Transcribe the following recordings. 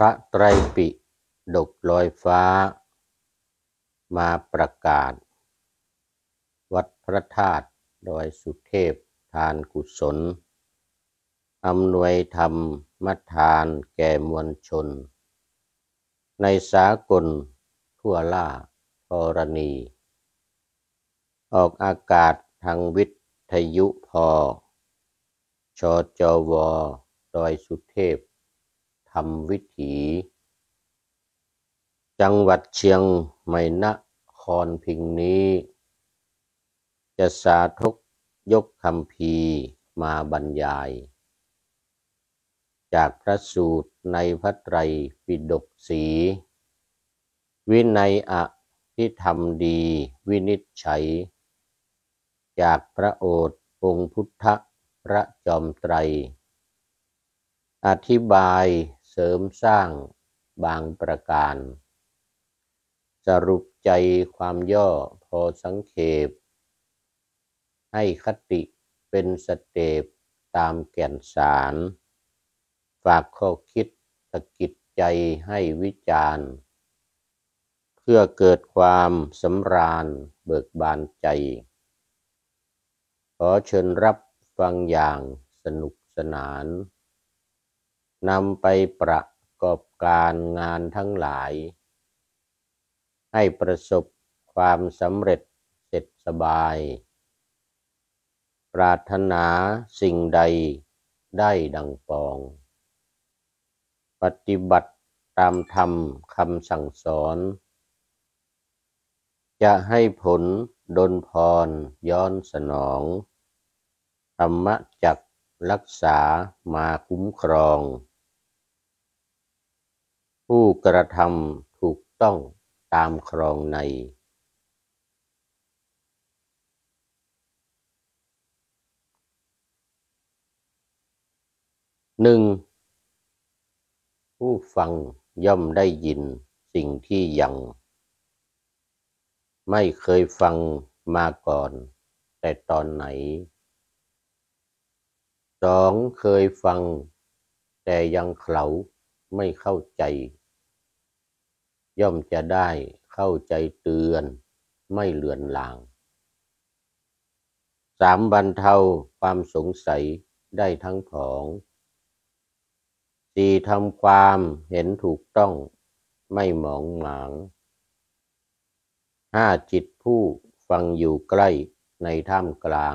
พระไตรปิฎกลอยฟ้ามาประกาศวัดพระธาตุดอยสุเทพทานกุศลอำนวยธรรมทานแก่มวลชนในสากลทั่วล่าธรณีออกอากาศทางวิทยุพชจวดอยสุเทพธรรมวิถีจังหวัดเชียงใหม่นครพิงนี้จะสาธกยกคัมภีร์มาบรรยายจากพระสูตรในพระไตรปิฎกสีวินัยอภิธรรมดีวินิจฉัยจากพระโอษฐ์องค์พุทธพระจอมไตรอธิบายเสริมสร้างบางประการสรุปใจความย่อพอสังเขปให้คติเป็นสเต็ปตามแก่นสารฝากข้อคิดสะกิดใจให้วิจารณ์เพื่อเกิดความสำราญเบิกบานใจขอเชิญรับฟังอย่างสนุกสนานนำไปประกอบการงานทั้งหลายให้ประสบความสำเร็จเสร็จสบายปรารถนาสิ่งใดได้ดังปองปฏิบัติตามธรรมคำสั่งสอนจะให้ผลดลพรย้อนสนองธรรมจักรักษามาคุ้มครองผู้กระทำถูกต้องตามครองในหนึ่งผู้ฟังย่อมได้ยินสิ่งที่ยังไม่เคยฟังมาก่อนแต่ตอนไหนสองเคยฟังแต่ยังเขลาไม่เข้าใจย่อมจะได้เข้าใจเตือนไม่เลือนลางสามบรรเทาความสงสัยได้ทั้งผองสี่ทำความเห็นถูกต้องไม่หมองหมางห้าจิตผู้ฟังอยู่ใกล้ในท่ามกลาง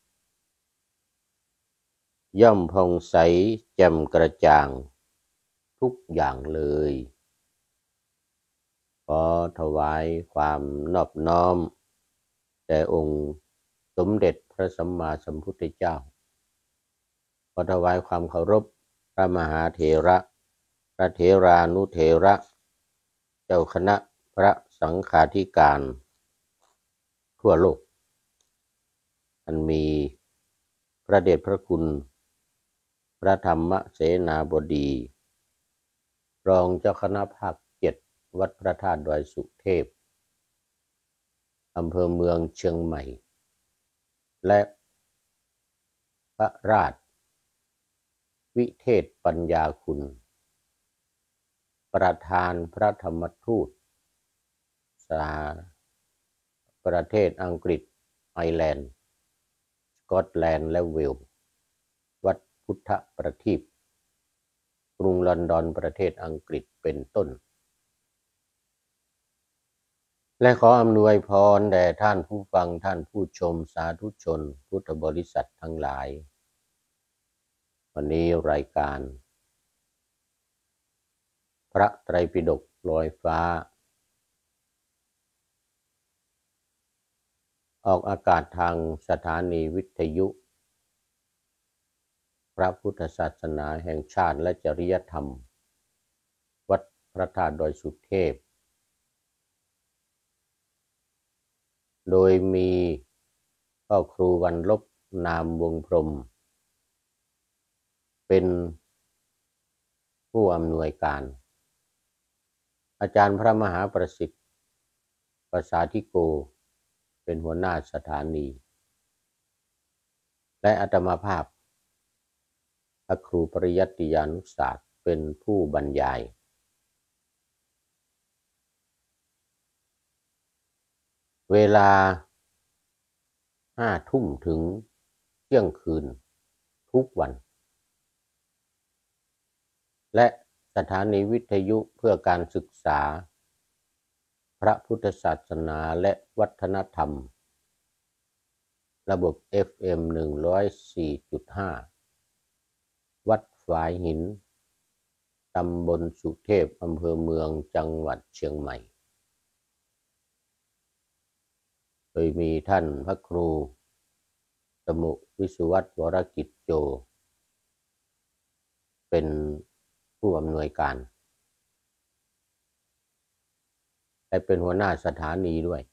ย่อมผ่องใสแจ่มกระจ่างทุกอย่างเลยขอถวายความนอบน้อมแด่องค์สมเด็จพระสัมมาสัมพุทธเจ้าขอถวายความเคารพพระมหาเถระพระเถรานุเถระเจ้าคณะพระสังฆาธิการทั่วโลกอันมีพระเดชพระคุณพระธรรมเสนาบดีรองเจ้าคณะภาค7วัดพระธาตุดอยสุเทพอำเภอเมืองเชียงใหม่และพระราชวิเทศปัญญาคุณประธานพระธรรมทูตสาประเทศอังกฤษไอร์แลนด์สกอตแลนด์และเวลส์วัดพุทธประทีปกรุงลอนดอนประเทศอังกฤษเป็นต้นและขออำนวยพรแด่ท่านผู้ฟังท่านผู้ชมสาธุชนพุทธบริษัททั้งหลายวันนี้รายการพระไตรปิฎกลอยฟ้าออกอากาศทางสถานีวิทยุพระพุทธศาสนาแห่งชาติและจริยธรรมวัดพระธาตุดอยสุเทพโดยมีพ่อครูวันลบนามวงพรหมเป็นผู้อำนวยการอาจารย์พระมหาประสิทธิ์ประสาธิโกเป็นหัวหน้าสถานีและอาตมาภาพพระครูปริยัติยานุศาสตร์เป็นผู้บรรยายเวลา5 ทุ่มถึงเที่ยงคืนทุกวันและสถานีวิทยุเพื่อการศึกษาพระพุทธศาสนาและวัฒนธรรมระบบ FM 104.5 วัดฝายหินตำบลสุเทพอำเภอเมืองจังหวัดเชียงใหม่โดยมีท่านพระครูสมุวิสุวัตรวรกิจโจเป็นผู้อำนวยการและเป็นหัวหน้าสถานีด้วย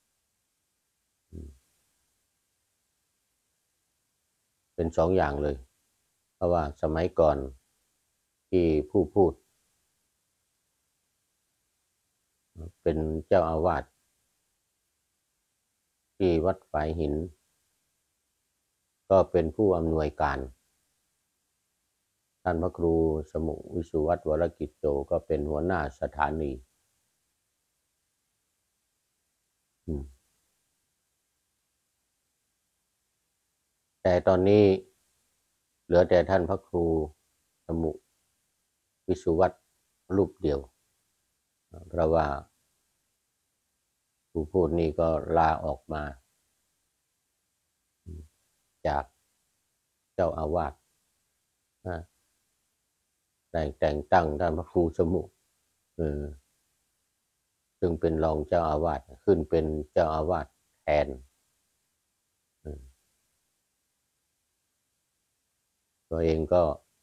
เป็น2 อย่างเลยเพราะว่าสมัยก่อนที่ผู้พูดเป็นเจ้าอาวาสที่วัดฝายหินก็เป็นผู้อำนวยการท่านพระครูสมุวิสุวัตรวรกิจโจก็เป็นหัวหน้าสถานีแต่ตอนนี้เหลือแต่ท่านพระครูสมุวิสุวัตรรูปเดียวเพราะว่าผู้พูดนี่ก็ลาออกมาจากเจ้าอาวาสแต่งตั้งท่านพระครูสมุซึ่งเป็นรองเจ้าอาวาสขึ้นเป็นเจ้าอาวาสแทนตัวเองก็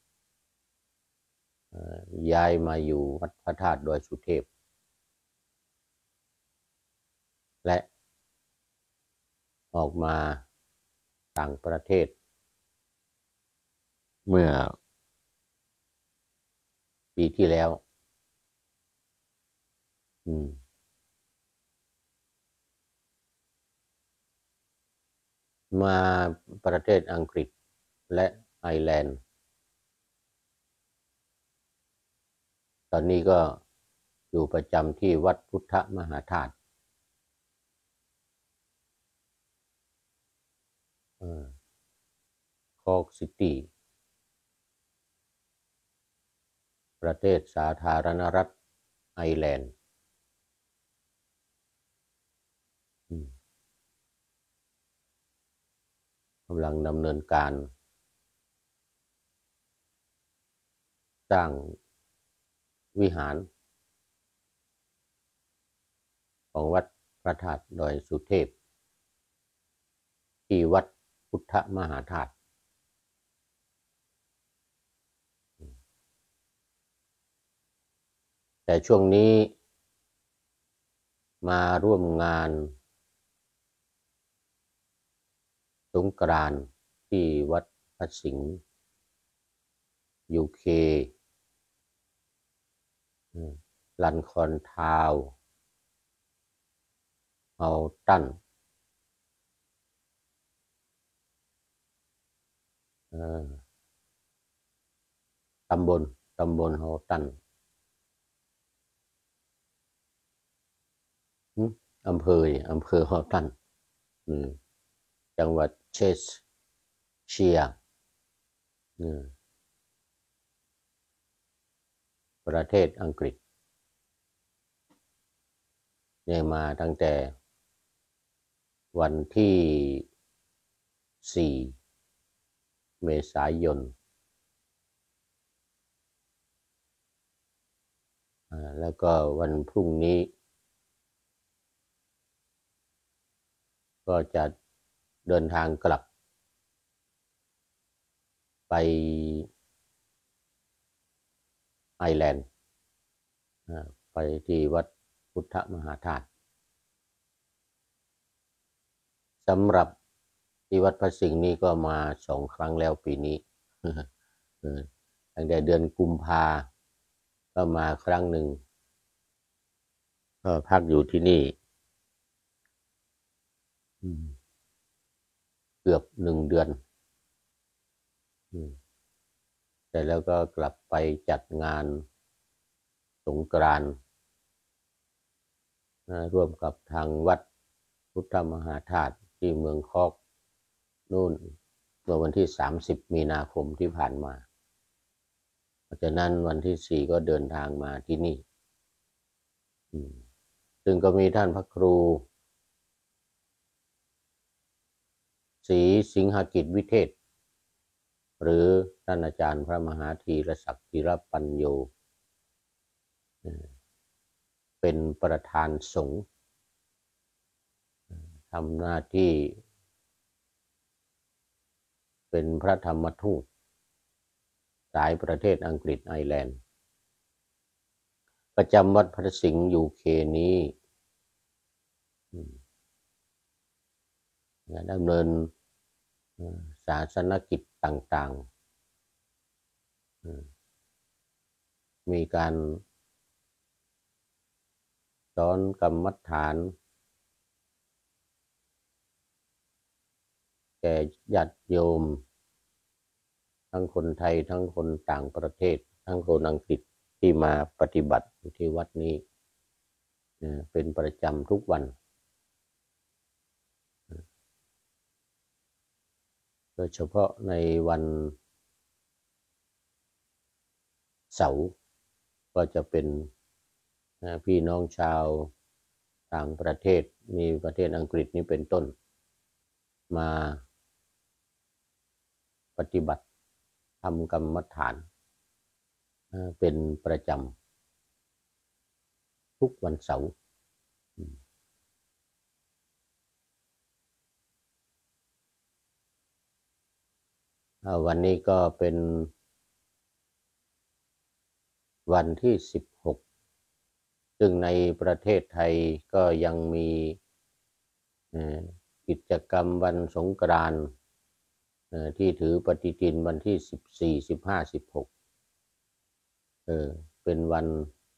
ย้ายมาอยู่วัดพระธาตุดอยสุเทพและออกมาต่างประเทศเมื่อปีที่แล้วมาประเทศอังกฤษและไอร์แลนด์ตอนนี้ก็อยู่ประจำที่วัดพุทธมหาธาตุคอร์กซิตี้ประเทศสาธารณรัฐไอร์แลนด์กำลังดำเนินการสร้างวิหารของวัดพระธาตุดอยสุเทพที่วัดพุทธมหาธาตุแต่ช่วงนี้มาร่วมงานสงกรานต์ที่วัดพระสิงห์UKลันคอนทาวเอาตันตำบลฮอตันอำเภอฮอตันจังหวัดเชสเชียร์ประเทศอังกฤษเนี่ยมาตั้งแต่วันที่4 เมษายนแล้วก็วันพรุ่งนี้ก็จะเดินทางกลับไปไอร์แลนด์ไปที่วัดพุทธมหาธาตุสำหรับที่วัดพระสิงห์นี้ก็มา2 ครั้งแล้วปีนี้ตั้งแต่เดือนกุมภาก็มาครั้งหนึ่งก็พักอยู่ที่นี่เกือบ1 เดือนแต่แล้วก็กลับไปจัดงานสงกรานต์ร่วมกับทางวัดพุทธมหาธาตุที่เมืองคอกนู่นเมื่อวันที่30 มีนาคมที่ผ่านมาเพราะฉะนั้นวันที่4ก็เดินทางมาที่นี่ซึ่งก็มีท่านพระครูศรีสิงหกิจวิเทศหรือท่านอาจารย์พระมหาธีรศักดิ์ธีรปัญโยเป็นประธานสงฆ์ทำหน้าที่เป็นพระธรรมทูตสายประเทศอังกฤษไอร์แลนด์ประจำวัดพระสิงห์UKนี้ดำเนินศาสนกิจต่างๆมีการสอนกรรมฐานแก่ญาติโยมทั้งคนไทยทั้งคนต่างประเทศทั้งคนอังกฤษที่มาปฏิบัติที่วัดนี้เป็นประจำทุกวันโดยเฉพาะในวันเสาร์ก็จะเป็นพี่น้องชาวต่างประเทศมีประเทศอังกฤษนี้เป็นต้นมาปฏิบัติทำกรรมฐานเป็นประจำทุกวันเสาร์วันนี้ก็เป็นวันที่16ซึ่งในประเทศไทยก็ยังมีกิจกรรมวันสงกรานต์ที่ถือปฏิทินวันที่14 15 16เป็นวัน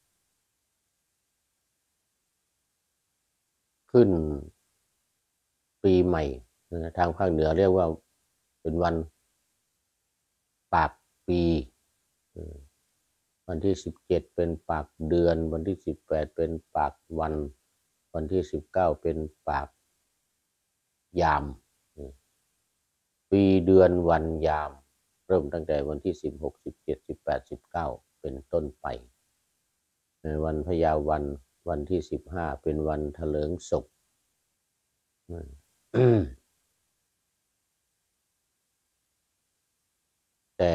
ขึ้นปีใหม่ทางภาคเหนือเรียกว่าเป็นวันปากปีวันที่17เป็นปากเดือนวันที่18เป็นปากวันวันที่19เป็นปากยามปีเดือนวันยามเริ่มตั้งแต่วันที่16 17 18 19เป็นต้นไปวันพญาวันที่15เป็นวันเถลิงศพแต่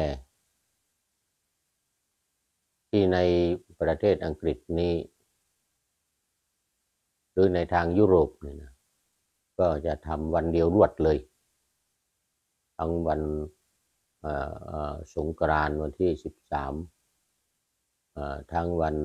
ที่ในประเทศอังกฤษนี้หรือในทางยุโรปเนี่ยนะก็จะทำวันเดียวรวดเลยทั้งวันสงกรานต์วันที่13ทั้งวัน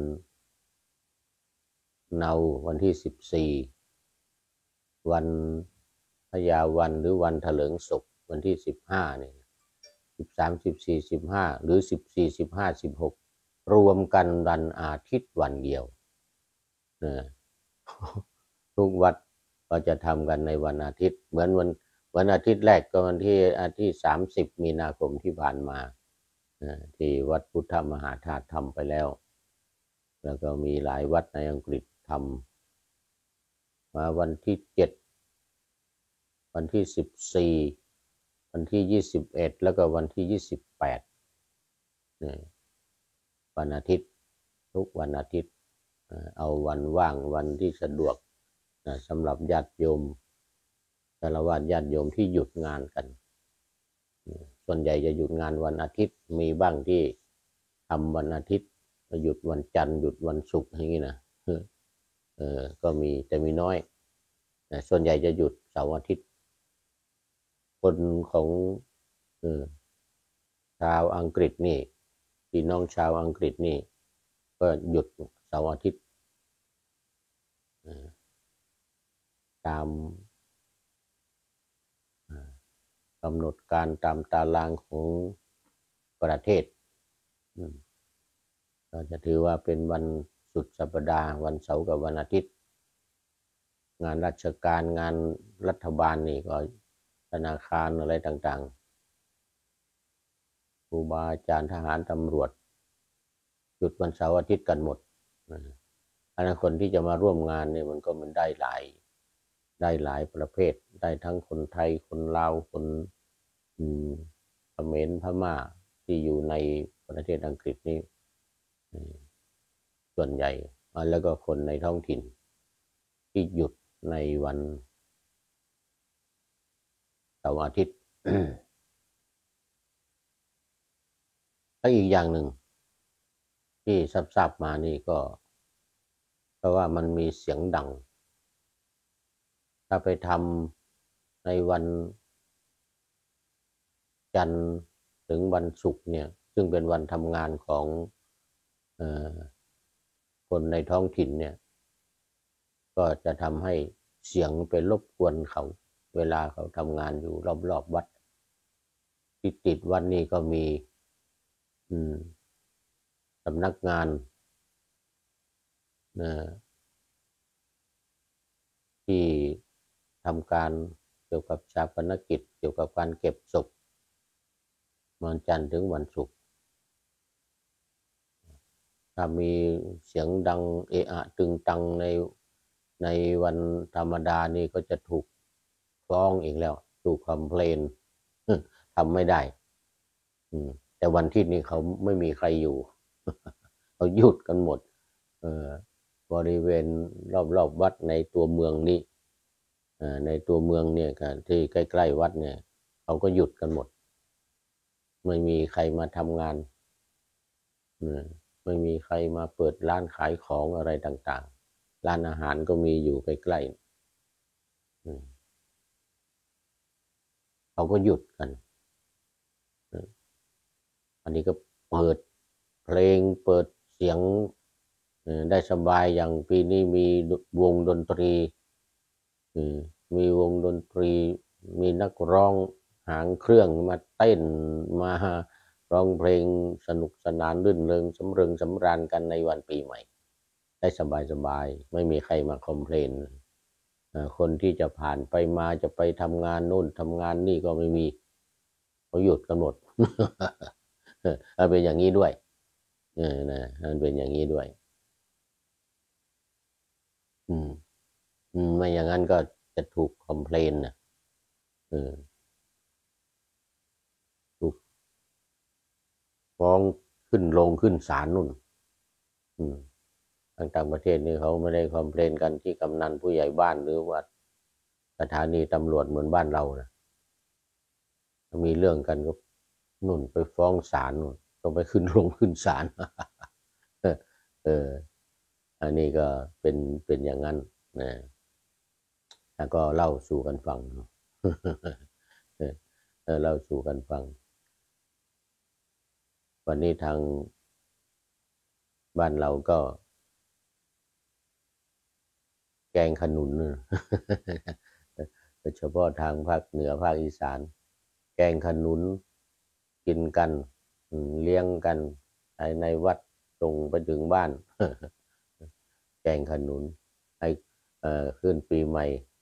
เนาวันที่14วันพญาวันหรือวันเถลิงศพวันที่15เนี่ย13 14 15หรือ14 15 16รวมกันวันอาทิตย์วันเดียวทุกวัดก็จะทำกันในวันอาทิตย์เหมือนวันอาทิตย์แรกก็วันที่30 มีนาคมที่ผ่านมาที่วัดพุทธมหาธาตุทำไปแล้วแล้วก็มีหลายวัดในอังกฤษทำมาวันที่7วันที่14วันที่21แล้วก็วันที่28วันอาทิตย์ทุกวันอาทิตย์เอาวันว่างวันที่สะดวกสำหรับญาติโยมฆราวาสญาติโยมที่หยุดงานกันส่วนใหญ่จะหยุดงานวันอาทิตย์มีบ้างที่ทำวันอาทิตย์หยุดวันจันทร์หยุดวันศุกร์อย่างนี้นะก็มีแต่มีน้อยส่วนใหญ่จะหยุดเสาร์อาทิตย์คนของชาวอังกฤษนี่พี่น้องชาวอังกฤษนี่ก็หยุดเสาร์อาทิตย์ตามกำหนดการตามตารางของประเทศก็จะถือว่าเป็นวันสุดสัปดาห์วันเสาร์กับวันอาทิตย์งานราชการงานรัฐบาลนี่ก็ธนาคารอะไรต่างๆครูบาอาจารย์ทหารตำรวจหยุดวันเสาร์อาทิตย์กันหมดอันนั้นคนที่จะมาร่วมงานเนี่ยมันก็ได้หลายได้หลายประเภทได้ทั้งคนไทยคนลาวคนเขมรพม่าที่อยู่ในประเทศอังกฤษนี่ส่วนใหญ่แล้วก็คนในท้องถิ่นที่หยุดในวันเสาร์อาทิตย์ แล้วอีกอย่างหนึ่งที่ทราบมานี่ก็เพราะว่ามันมีเสียงดังถ้าไปทำในวันจันทร์ถึงวันศุกร์เนี่ยซึ่งเป็นวันทำงานของคนในท้องถิ่นเนี่ยก็จะทำให้เสียงไปรบกวนเขาเวลาเขาทำงานอยู่รอบๆวัดที่ติดวัดนี่ก็มีสำนักงานที่ทำการเกี่ยวกับชาปนกิจเกี่ยวกับการเก็บศพวันจันทร์ถึงวันศุกร์ถ้ามีเสียงดังเอะอะตึงตังในวันธรรมดานี่ก็จะถูกฟ้องอีกแล้วถูกคอมเพลนทำไม่ได้แต่วันที่นี้เขาไม่มีใครอยู่เขาหยุดกันหมดบริเวณรอบวัดในตัวเมืองนี้ในตัวเมืองเนี่ยที่ใกล้ๆวัดเนี่ยเขาก็หยุดกันหมดไม่มีใครมาทำงานไม่มีใครมาเปิดร้านขายของอะไรต่างๆร้านอาหารก็มีอยู่ใกล้ๆเขาก็หยุดกันอันนี้ก็เปิดเพลงเปิดเสียงได้สบายอย่างปีนี้มีวงดนตรีมีวงดนตรีมีนักร้องหางเครื่องมาเต้นมาร้องเพลงสนุกสนานรื่นเริงสำเริงสำราญกันในวันปีใหม่ได้สบายไม่มีใครมาคอมเพลนคนที่จะผ่านไปมาจะไปทำงานนู่นทำงานนี่ก็ไม่มีเขาหยุดกันหมดเป็นอย่างนี้ด้วยนะมันเป็นอย่างนี้ด้วยไม่อย่างนั้นก็จะถูกคอมเพลนนะถูกฟ้องขึ้นลงขึ้นศาลนู่นต่างประเทศนี่เขาไม่ได้คอมเพลนกันที่กำนันผู้ใหญ่บ้านหรือว่าสถานีตำรวจเหมือนบ้านเรานะถ้ามีเรื่องกันก็นู่นไปฟ้องศาลนู่นต้องไปขึ้นลงขึ้นศาลอันนี้ก็เป็นอย่างนั้นนะแล้วก็เล่าสู่กันฟังเล่าสู่กันฟังวันนี้ทางบ้านเราก็แกงขนุนโดยเฉพาะทางภาคเหนือภาคอีสานแกงขนุนกินกันเลี้ยงกันในวัดส่งไปถึงบ้านแกงขนุนให้ขึ้นปีใหม่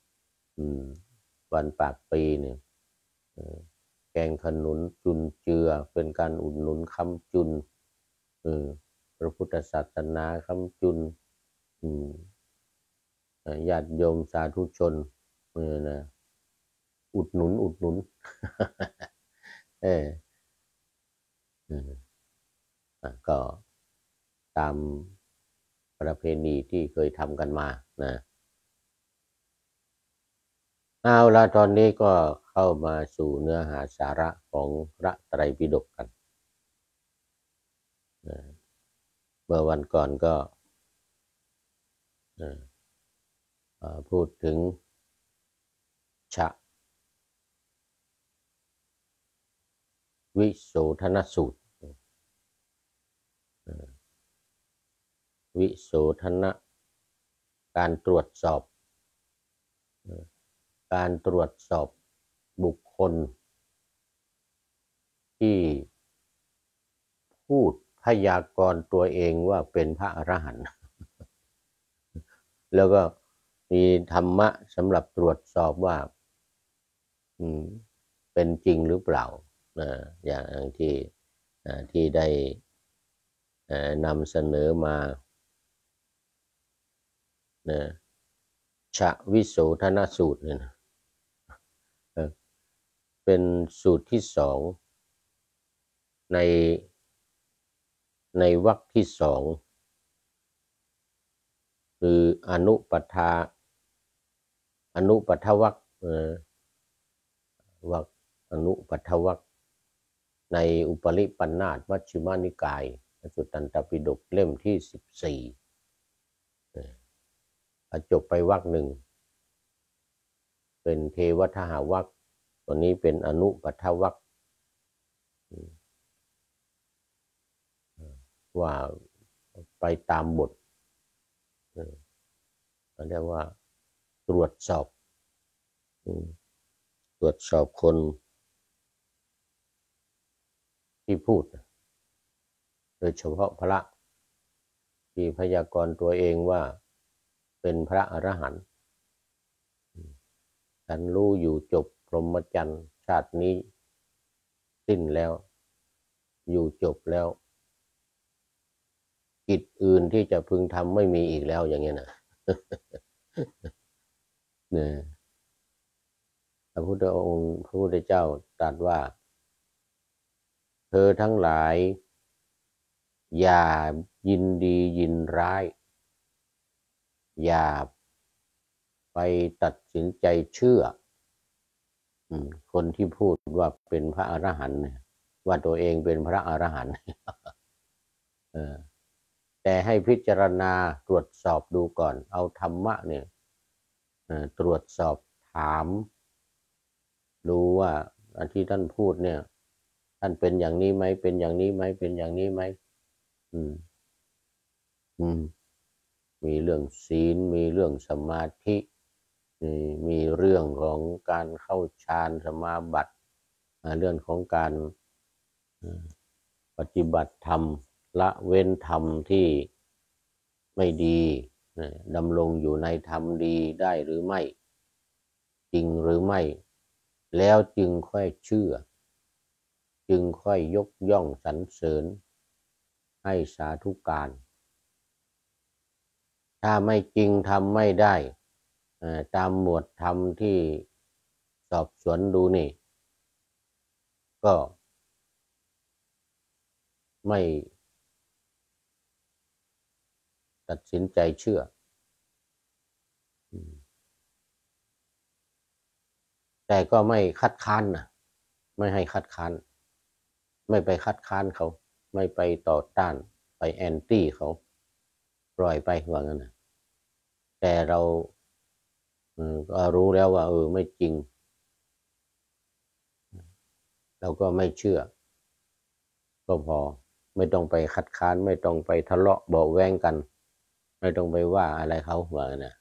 วันปากปีเนี่ยแกงขนุนจุนเจือเป็นการอุดหนุนค้ำจุนพระพุทธศาสนาค้ำจุนญาติโยมสาธุชนนะอุดหนุนก็ตามประเพณีที่เคยทำกันมานะเอาละตอนนี้ก็เข้ามาสู่เนื้อหาสาระของพระไตรปิฎกกันเมื่อวันก่อนก็พูดถึงชะวิโสธนสูตรวิโสธนะการตรวจสอบบุคคลที่พูดพยากรณ์ตัวเองว่าเป็นพระอรหันต์แล้วก็มีธรรมะสำหรับตรวจสอบว่าเป็นจริงหรือเปล่าอย่างที่ได้นำเสนอมาชวิโสธนสูตรเนี่ยนะเป็นสูตรที่สองในวรรคที่สองคืออนุปัฏฐวรรควรรคอนุปัฏฐวรรคในอุปริปันธาสมัชฌิมานิกายสุตตันตปิฎกเล่มที่14จบไปวรรคหนึ่งเป็นเทวทหวรรคตัวนี้เป็นอนุปัฏฐวรรคว่าไปตามบทเรียกว่าตรวจสอบคนที่พูดโดยเฉพาะพระที่พยากรณ์ตัวเองว่าเป็นพระอรหันต์ฉันรู้อยู่จบพรหมจรรย์ชาตินี้สิ้นแล้วอยู่จบแล้วกิจอื่นที่จะพึงทำไม่มีอีกแล้วอย่างเงี้ยนะเนี่ยพระพุทธองค์พระพุทธเจ้าตรัสว่าเธอทั้งหลายอย่ายินดียินร้ายอย่าไปตัดสินใจเชื่อคนที่พูดว่าเป็นพระอรหันต์ว่าตัวเองเป็นพระอรหันต์แต่ให้พิจารณาตรวจสอบดูก่อนเอาธรรมะเนี่ยตรวจสอบถามดูว่าอันที่ท่านพูดเนี่ยท่านเป็นอย่างนี้ไหมเป็นอย่างนี้ไหมเป็นอย่างนี้ไหมมีเรื่องศีลมีเรื่องสมาธิมีเรื่องของการเข้าฌานสมาบัติเรื่องของการปฏิบัติธรรมละเว้นธรรมที่ไม่ดีดำรงอยู่ในธรรมดีได้หรือไม่จริงหรือไม่แล้วจึงค่อยเชื่อจึงค่อยยกย่องสรรเสริญให้สาธุการถ้าไม่จริงทำไม่ได้ตามหมวดธรรมที่สอบสวนดูนี่ก็ไม่ตัดสินใจเชื่อแต่ก็ไม่คัดค้านนะไม่ให้คัดค้านไม่ไปคัดค้านเขาไม่ไปต่อต้านไปแอนตี้เขาปล่อยไปว่างั้นนะแต่เราก็รู้แล้วว่าไม่จริงเราก็ไม่เชื่อก็พอไม่ต้องไปคัดค้านไม่ต้องไปทะเลาะเบาะแว้งกันไม่ต้องไปว่าอะไรเขาว่างั้นนะ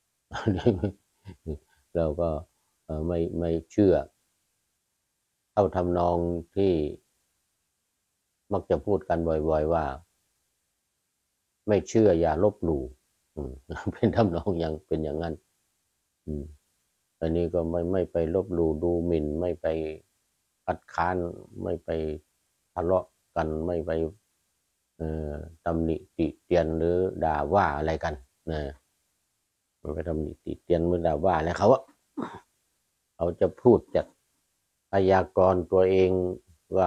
เราก็ไม่เชื่อเข้าทำนองที่มักจะพูดกันบ่อยๆว่าไม่เชื่ออย่าลบหลู่เป็นทำนองอย่างเป็นอย่างนั้นอันนี้ก็ไม่ไปลบหลู่ดูหมิ่นไม่ไปคัดค้านไม่ไปทะเลาะกันไม่ไปตำหนิติเตียนหรือด่าว่าอะไรกันนะไม่ไปตำหนิติเตียนหรือด่าว่าอะไรเขาจะพูดจากพยากรณ์ตัวเองว่า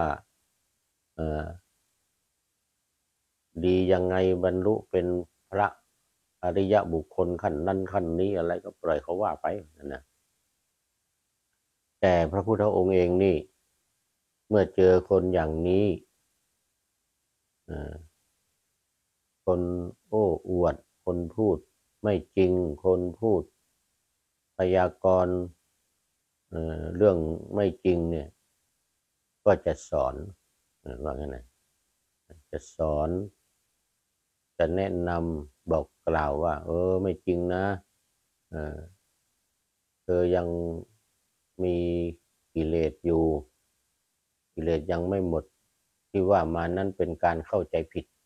ดียังไงบรรลุเป็นพระอริยบุคคลขั้นนั้นขั้นนี้อะไรก็ปล่อยเขาว่าไปนะแต่พระพุทธองค์เองนี่เมื่อเจอคนอย่างนี้คนโอ้อวดคนพูดไม่จริงคนพูดพยากรณ์เรื่องไม่จริงเนี่ยก็จะสอนว่าไงนะจะสอนจะแนะนำบอกกล่าวว่าไม่จริงนะเธอยังมีกิเลสอยู่กิเลสยังไม่หมดที่ว่ามานั้นเป็นการเข้าใจผิด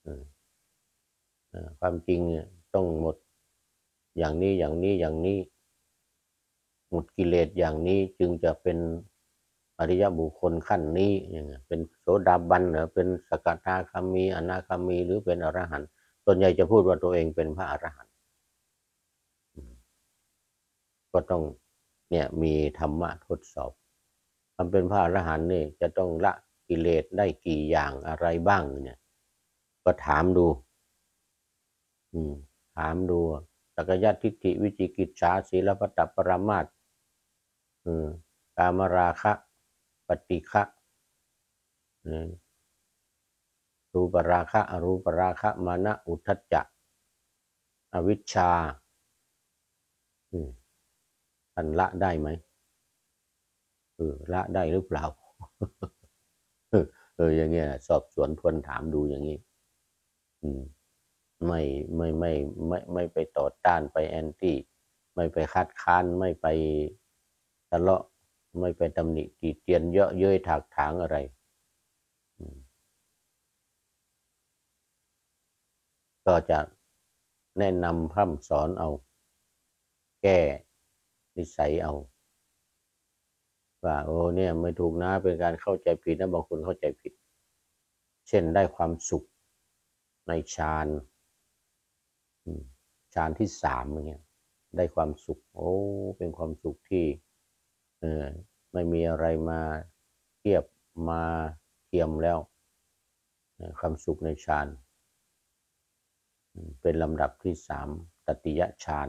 ความจริงต้องหมดอย่างนี้อย่างนี้อย่างนี้หมดกิเลสอย่างนี้จึงจะเป็นอริยบุคคลขั้นนี้อย่างเงี้ยเป็นโสดาบันหรือเป็นสกทาคามีอนาคามีหรือเป็นอรหันต์ส่วนใหญ่จะพูดว่าตัวเองเป็นพระอรหันต์ก็ต้องเนี่ยมีธรรมะทดสอบทำเป็นพระอรหันต์นี่จะต้องละกิเลสได้กี่อย่างอะไรบ้างเนี่ยก็ถามดูถามดูสักยะทิฏฐิวิจิกิจฉาศีลพัตตปรามาสกามราคะปฏิฆะรูปราคะอรูปราคะมานะอุทธัจจะอวิชชาท่านละได้ไหมละได้หรือเปล่าอย่างเงี้ยสอบสวนทวนถามดูอย่างนี้ไม่ไปต่อต้านไปแอนตี้ไม่ไปคัดค้านไม่ไปทะเลาะไม่ไปตำหนิติเตียนเยอะเย้ยถากถางอะไรก็จะแนะนำพร่ำสอนเอาแก้นิสัยเอาว่าโอ้เนี่ยไม่ถูกนะเป็นการเข้าใจผิดนะบางคนเข้าใจผิดเช่นได้ความสุขในฌานที่สามอย่างเงี้ยได้ความสุขโอ้เป็นความสุขที่ไม่มีอะไรมาเทียบมาเทียมแล้วความสุขในฌานเป็นลำดับที่สามตติยฌาน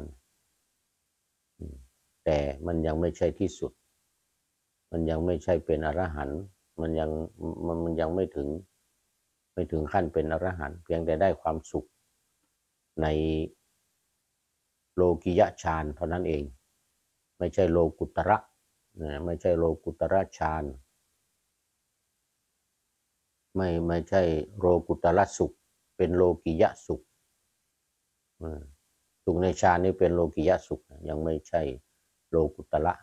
แต่มันยังไม่ใช่ที่สุดมันยังไม่ใช่เป็นอรหันต์มันยังไม่ถึงขั้นเป็นอรหันต์เพียงแต่ได้ความสุขในโลกิยฌานเท่านั้นเองไม่ใช่โลกุตระไม่ใช่โลกุตระฌานไม่ใช่โลกุตระสุขเป็นโลกิยสุขสุขในฌานนี่เป็นโลกิยสุขยังไม่ใช่โลกุตระ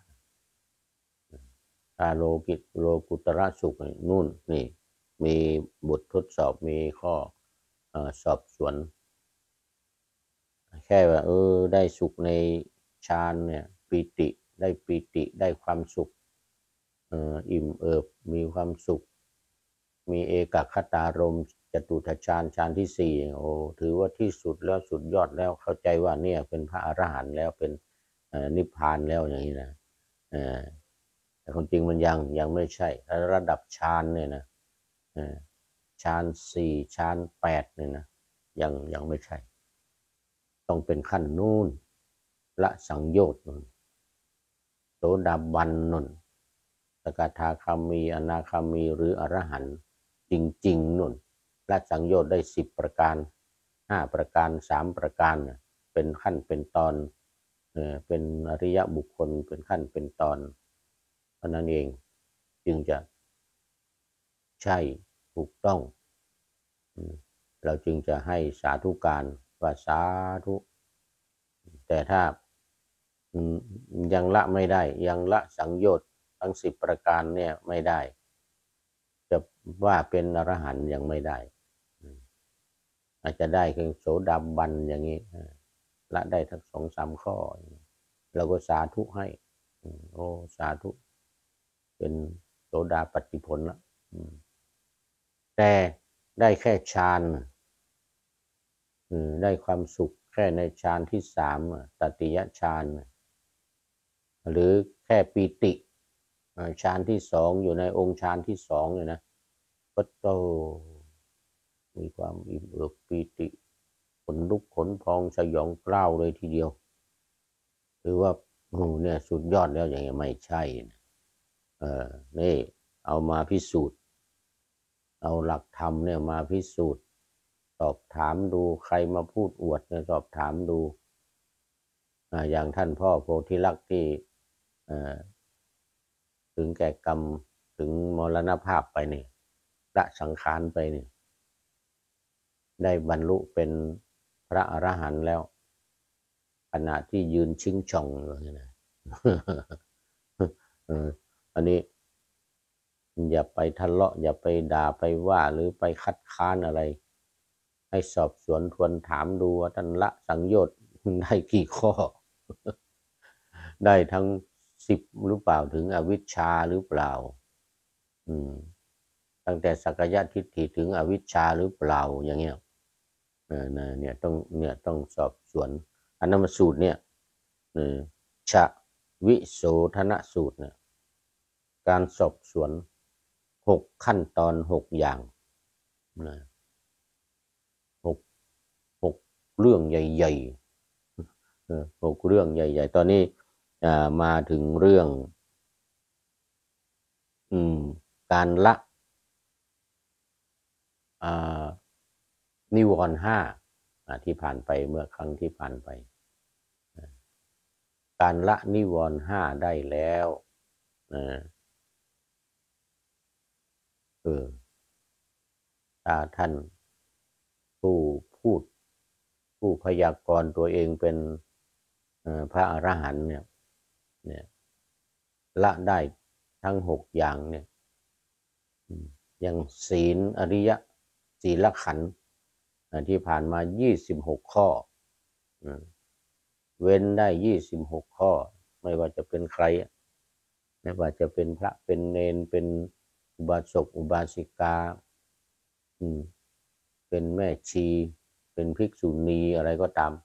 ถ้าโลกุตระสุขนู่นนี่มีบททดสอบมีข้อสอบสวนแค่ว่าได้สุขในฌานเนี่ยปีติได้ความสุขอิ่มเอิบมีความสุขมีเอกคตารมณ์จตุตฌานที่สี่โอ้ถือว่าที่สุดแล้วสุดยอดแล้วเข้าใจว่าเนี่ยเป็นพระอรหันต์แล้วเป็นนิพพานแล้วอย่างนี้นะแต่ความจริงมันยังไม่ใช่ระดับฌานเนี่ยนะฌานสี่ฌานแปดเนี่ยนะยังไม่ใช่ต้องเป็นขั้นนู่นละสังโยชน์นู่นโสดาบันนู่นสกทาคามีอนาคามีหรืออรหันต์จริงๆนู่นละสังโยชน์ได้10ประการ5ประการ3ประการเป็นขั้นเป็นตอนเป็นอริยบุคคลเป็นขั้นเป็นตอนเพราะนั้นเองจึงจะใช่ถูกต้องเราจึงจะให้สาธุการว่าสาธุแต่ถ้ายังละไม่ได้ยังละสังโยชน์ทั้ง10ประการเนี่ยไม่ได้จะว่าเป็นอรหันต์ยังไม่ได้อาจจะได้เพียงโสดาบันอย่างนี้ละได้ทั้ง2-3ข้อเราก็สาธุให้โอ้สาธุเป็นโสดาปัตติผลละแต่ได้แค่ฌานได้ความสุขแค่ในฌานที่3ตติยฌานหรือแค่ปีติฌานที่2อยู่ในองค์ฌานที่2เนี่ยนะก็โตมีความอิ่มเอิบปีติขนลุกขนพองสยองกล้าวเลยทีเดียวหรือว่าเนี่ยสุดยอดแล้วอย่างเงี้ยไม่ใช่นะนี่เอามาพิสูจน์เอาหลักธรรมเนี่ยมาพิสูจน์สอบถามดูใครมาพูดอวดเนี่ยสอบถามดูอย่างท่านพ่อโพธิลักษณ์ที่ถึงแก่กรรมถึงมรณภาพไปเนี่ยละสังขารไปเนี่ยได้บรรลุเป็นพระอรหันต์แล้วขณะที่ยืนชิงช่องเลยนะอันนี้อย่าไปทะเลาะอย่าไปด่าไปว่าหรือไปคัดค้านอะไรให้สอบสวนทวนถามดูว่าท่านละสังโยชน์ได้กี่ข้อได้ทั้ง10หรือเปล่าถึงอวิชชาหรือเปล่าตั้งแต่สักยะทิฏฐิถึงอวิชชาหรือเปล่าอย่างเงี้ยเนี่ยต้องสอบสวนอนามสูตรเนี่ยชะวิโสธนสูตรเนี่ยการสอบสวน6 ขั้นตอน6 อย่างนะหกหกเรื่องใหญ่ๆ6 เรื่องใหญ่ๆตอนนี้มาถึงเรื่องการละนิวรณ์ห้าที่ผ่านไปเมื่อครั้งที่ผ่านไปการละนิวรณ์ห้าได้แล้วถ้าท่านผู้พูดผู้พยากรณ์ตัวเองเป็นพระอรหันต์เนี่ยละได้ทั้ง6 อย่างเนี่ยอย่างศีลอริยะศีลขันธ์ที่ผ่านมา26 ข้อเว้นได้26 ข้อไม่ว่าจะเป็นใครไม่ว่าจะเป็นพระเป็นเณรเป็นอุบาสกอุบาสิกาเป็นแม่ชีเป็นภิกษุณีอะไรก็ตาม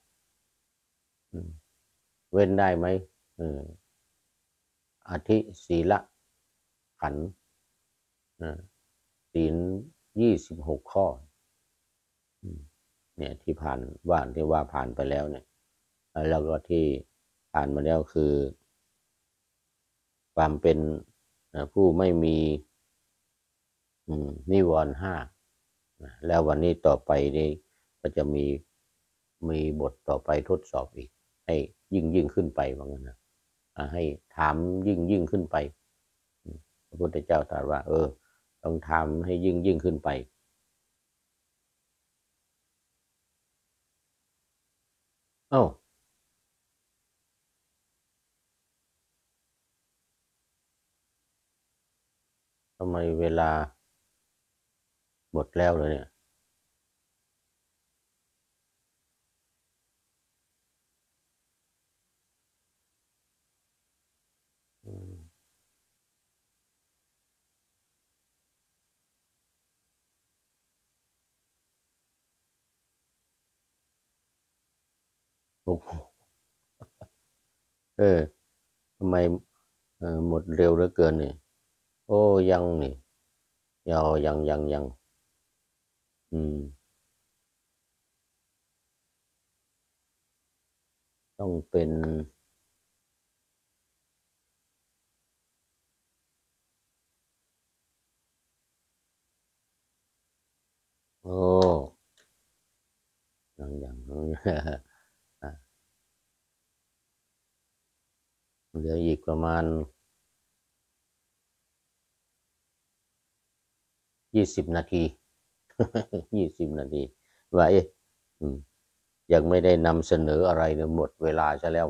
เว้นได้ไหมอธิศีลขันธ์ศีล26 ข้อเนี่ยที่ผ่านว่าผ่านไปแล้วเนี่ยแล้วก็ที่ผ่านมาแล้วคือความเป็นผู้ไม่มีนิวรณ์ห้าแล้ววันนี้ต่อไปนี่ก็จะมีบทต่อไปทดสอบอีกให้ยิ่งขึ้นไปว่างั้นนะให้ถามยิ่งขึ้นไปพระพุทธเจ้าตรัสว่าต้องทำให้ยิ่งขึ้นไปเอ้าทำไมเวลาหมดแล้วเลยเนี่ยโอ้โหทำไมหมดเร็วเหลือเกินเนี่ยโอ้ยังนี่ยังต้องเป็นโอ้ยังเหลืออีกประมาณ20 นาที20 นาทีว่ายังไม่ได้นำเสนออะไรเนี่ยหมดเวลาซะแล้ว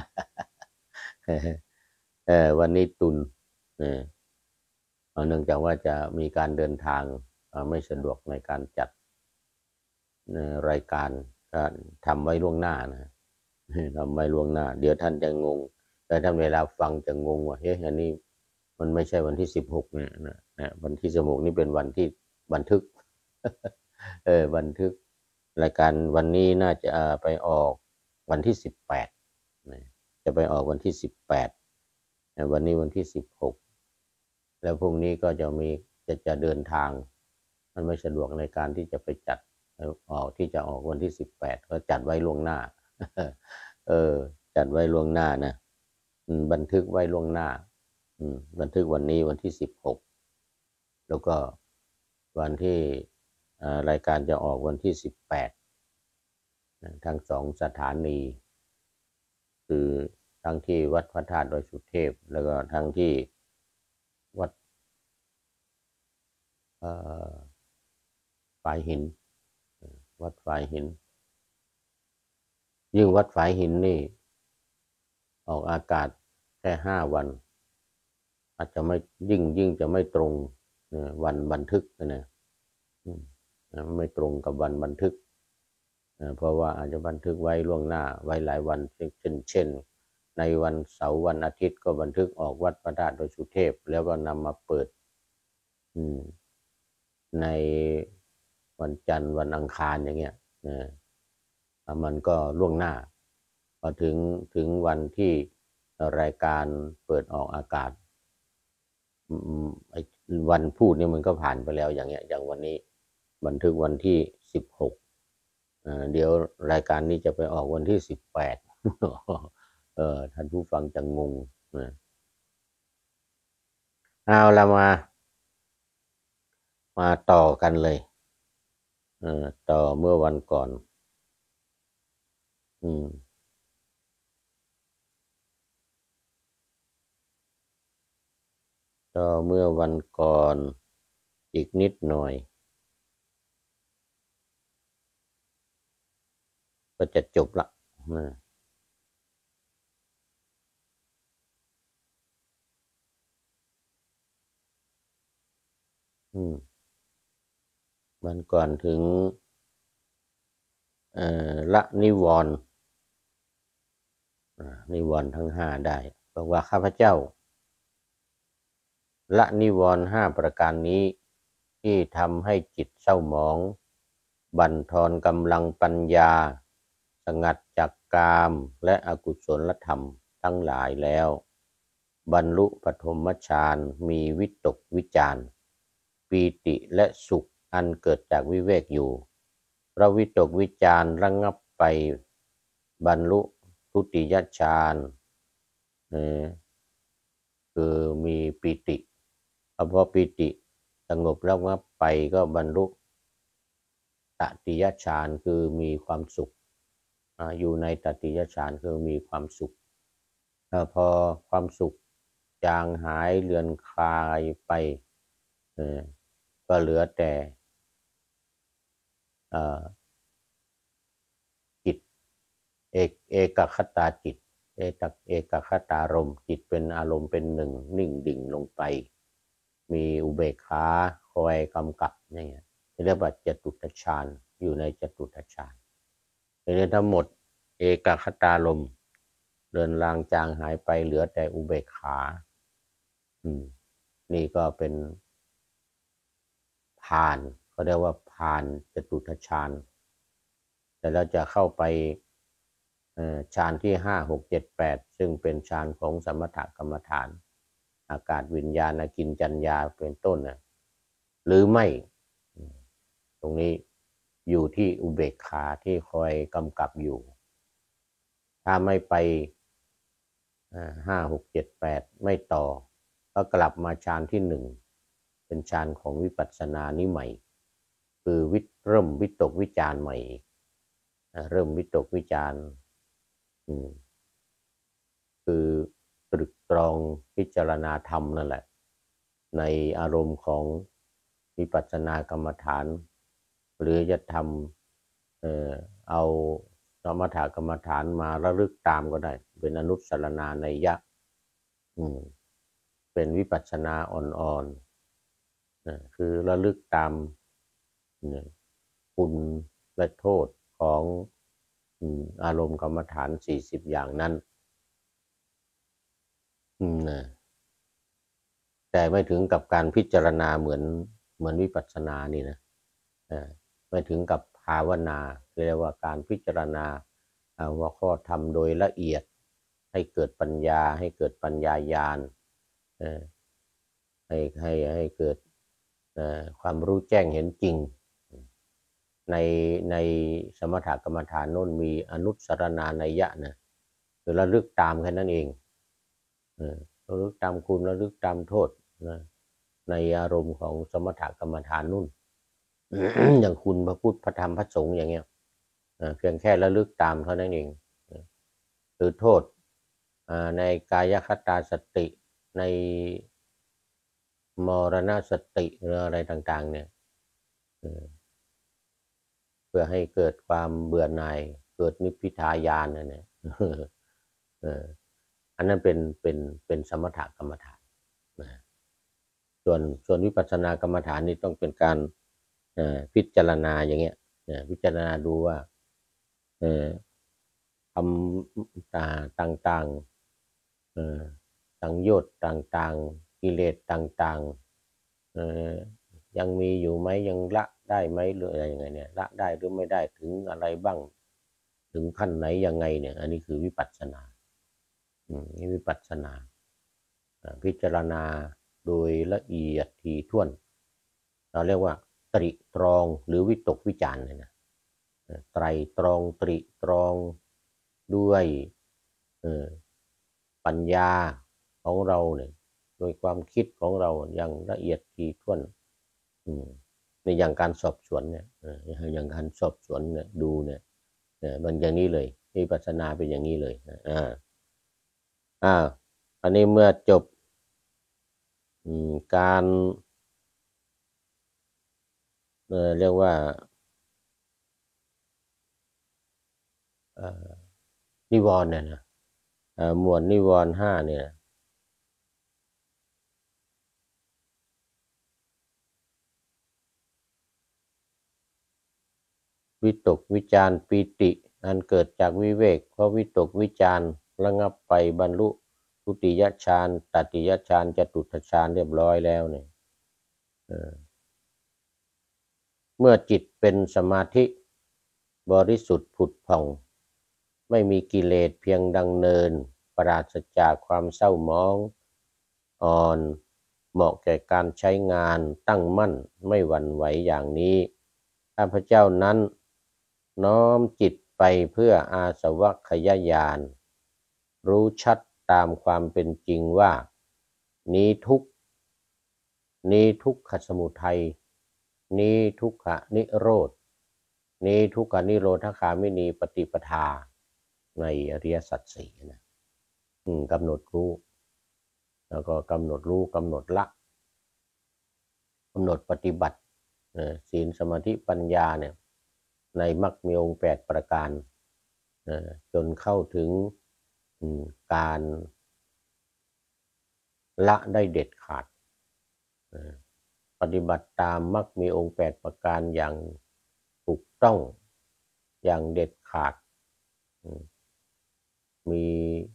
วันนี้ตุนเนื่องจากว่าจะมีการเดินทางไม่สะดวกในการจัดรายการก็ทำไว้ล่วงหน้านะทำไว้ล่วงหน้าเดี๋ยวท่านจะงงแต่ท่านเวลาฟังจะงงว่าเฮ้ยอันนี้มันไม่ใช่วันที่16เนี่ยนะวันที่16นี่เป็นวันที่บันทึกบันทึกรายการวันนี้น่าจะไปออกวันที่18จะไปออกวันที่18วันนี้วันที่16แล้วพรุ่งนี้ก็จะเดินทางมันไม่สะดวกในการที่จะไปจัดที่จะออกวันที่18ก็จัดไว้ล่วงหน้าจัดไว้ล่วงหน้านะบันทึกไว้ล่วงหน้าบันทึกวันนี้วันที่16แล้วก็วันที่รายการจะออกวันที่18ทั้ง2 สถานีคือทั้งที่วัดพระธาตุดอยสุเทพแล้วก็ทั้งที่วัดฝายหินวัดฝายหินยิ่งวัดฝายหินนี่ออกอากาศแค่5 วันอาจจะไม่ยิ่งจะไม่ตรงวันบันทึกนะไม่ตรงกับวันบันทึกเพราะว่าอาจจะบันทึกไว้ล่วงหน้าไว้หลายวันเช่นในวันเสาร์วันอาทิตย์ก็บันทึกออกวัดพระธาตุดอยสุเทพแล้วก็นำมาเปิดในวันจันทร์วันอังคารอย่างเงี้ยมันก็ล่วงหน้าพอถึงวันที่รายการเปิดออกอากาศไอ้วันพูดนี่มันก็ผ่านไปแล้วอย่างเงี้ยอย่างวันนี้บันทึกวันที่16เดี๋ยวรายการนี้จะไปออกวันที่18ท่านผู้ฟังจะงงนะเอาละมาต่อกันเลยต่อเมื่อวันก่อนอืมต่อเมื่อวันก่อนอีกนิดหน่อยก็จะจบละนะอืมวันก่อนถึงละนิวรณ์นิวรณ์ทั้งห้าได้บอกว่าข้าพเจ้าละนิวรณ์ห้าประการนี้ที่ทำให้จิตเศร้าหมองบั่นทอนกำลังปัญญาสงัดจากกามและอกุศลธรรมทั้งหลายแล้วบรรลุปฐมฌานมีวิตกวิจารปีติและสุขอันเกิดจากวิเวกอยู่พระวิตกวิจารระงับไปบรรลุทุติยฌานคือมีปีติพอปีติสงบแล้วงับไปก็บรรลุตติยฌานคือมีความสุขอยู่ในตติยฌานคือมีความสุขพอความสุขจางหายเลือนคลายไปก็เหลือแต่จิตเอกคตาจิตเอกคตารมณ์จิตเป็นอารมณ์เป็นหนึ่งนิ่งดิ่งลงไปมีอุเบกขาคอยกำกับเนี่ยเรียกว่าจตุตฌานอยู่ในจตุตฌานในนี้ทั้งหมดเอกคตารมณ์เลือนลางจางหายไปเหลือแต่อุเบกขานี่ก็เป็นผ่านเขาเรียกว่าผ่านจตุตฌานแต่เราจะเข้าไปฌานที่5 6 7 8ซึ่งเป็นฌานของสมถกรรมฐานอากาศวิญญาณกินจัญญาเป็นต้นนะหรือไม่ตรงนี้อยู่ที่อุเบกขาที่คอยกำกับอยู่ถ้าไม่ไป5 6 7 8ไม่ต่อก็กลับมาฌานที่1เป็นฌานของวิปัสสนานี้ใหม่คือเริ่มวิตกวิจารใหม่เริ่มวิตกวิจารคือตรึกตรองพิจารณาธรรมนั่นแหละในอารมณ์ของวิปัสสนากรรมฐานหรือจะทำเอาสมถกรรมฐานมาระลึกตามก็ได้เป็นอนุสรณานัยยะเป็นวิปัสสนาอ่อนๆคือระลึกตามคุณและโทษของอารมณ์กรรมฐาน40อย่างนั้นแต่ไม่ถึงกับการพิจารณาเหมือนวิปัสสนานี่นะไม่ถึงกับภาวนาเรียกว่าการพิจารณาว่าข้อธรรมโดยละเอียดให้เกิดปัญญาให้เกิดปัญญาญาณให้เกิดความรู้แจ้งเห็นจริงในสมถกรรมฐานโน้นมีอนุสรณานัยยะนะคือระลึกตามแค่นั้นเองระลึกตามคุณระลึกตามโทษนะในอารมณ์ของสมถกรรมฐานนู่น อย่างคุณพระพุทธพระธรรมพระสงฆ์อย่างเงี้ยเพียงแค่ระลึกตามเท่านั้นเองหรือโทษในกายคตาสติในมรณสติหรืออะไรต่างๆเนี่ยเพื่อให้เกิดความเบื่อหน่ายเกิดนิพพิทายานเนี่ยอันนั้นเป็นสมถกรรมฐานส่วนวิปัสสนากรรมฐานนี่ต้องเป็นการพิจารณาอย่างเงี้ยพิจารณาดูว่าทำต่างๆสังโยชน์ต่างๆกิเลสต่างๆยังมีอยู่ไหมยังละได้ไหมหรืออะไรยังไงเนี่ยละได้หรือไม่ได้ถึงอะไรบ้างถึงขั้นไหนยังไงเนี่ยอันนี้คือวิปัสสนานี่วิปัสสนาพิจารณาโดยละเอียดถี่ถ้วนเราเรียกว่าตริตรองหรือวิตกวิจารณ์เลยนะไตรตรองตริตรองด้วยปัญญาของเราเนี่ยโดยความคิดของเราอย่างละเอียดถี่ถ้วนในอย่างการสอบสวนเนี่ยอย่างการสอบสวนเนี่ยดูเนี่ยมันอย่างนี้เลยวิปัสสนาเป็นอย่างนี้เลยอันนี้เมื่อจบการเรียกว่านิวรณ์เนี่ยนะหมวดนิวรณ์5เนี่ยวิตกวิจารปีติอันเกิดจากวิเวกเพราะวิตกวิจารระงับไปบรรลุทุติยฌานตติยฌานจตุตถฌานเรียบร้อยแล้วเนี่ยเมื่อจิตเป็นสมาธิบริสุทธิ์ผุดผ่องไม่มีกิเลสเพียงดังเนินปราศจากความเศร้าหมองอ่อนเหมาะแก่การใช้งานตั้งมั่นไม่หวั่นไหวอย่างนี้ข้าพเจ้านั้นน้อมจิตไปเพื่ออาสวะขยญาณรู้ชัดตามความเป็นจริงว่านี้ทุกข์นี้ทุกขสมุทัยนี้ทุกขนิโรธนี้ทุกขนิโรธคามินีปฏิปทาในอริยสัจสี่นะกำหนดรู้แล้วก็กำหนดรู้กำหนดละกำหนดปฏิบัติศีลสมาธิปัญญาเนี่ยในมรรคมีองค์8ประการจนเข้าถึงการละได้เด็ดขาดปฏิบัติตามมรรคมีองค์8ประการอย่างถูกต้องอย่างเด็ดขาดมี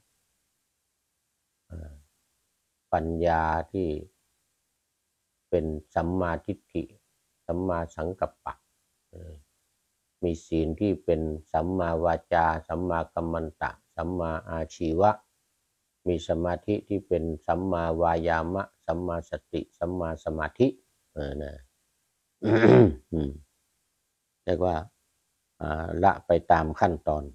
ปัญญาที่เป็นสัมมาทิฏฐิสัมมาสังกัปปะมีศีลที่เป็นสัมมาวาจาสัมมากัมมันตะสัมมาอาชีวะมีสมาธิที่เป็นสัมมาวายามะสัมมาสติสัมมาสมาธินะเรียกว่าละไปตามขั้นตอน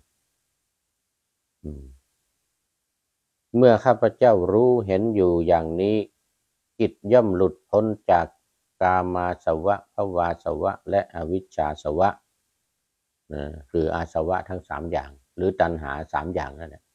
เมื่อข้าพเจ้ารู้เห็นอยู่อย่างนี้จิตย่อมหลุดพ้นจากกามาสวะภวาสวะและอวิชชาสวะคืออาสวะทั้ง3อย่างหรือตัณหา3อย่างนั่นแหละ